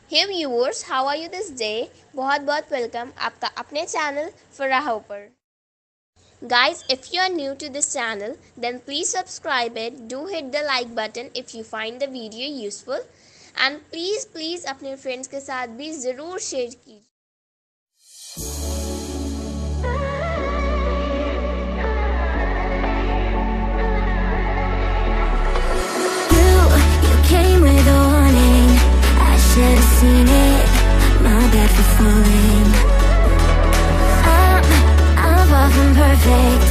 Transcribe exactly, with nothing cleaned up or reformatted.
Hey viewers, how are you this day? बहुत बहुत welcome आपका अपने चैनल फराह पर। Guys, if you are new to this channel, then please subscribe it. Do hit the like button if you find the video useful. And please please अपने friends के साथ भी ज़रूर शेयर कीजिए। Seen it, my bad for falling. I'm, I'm far from perfect.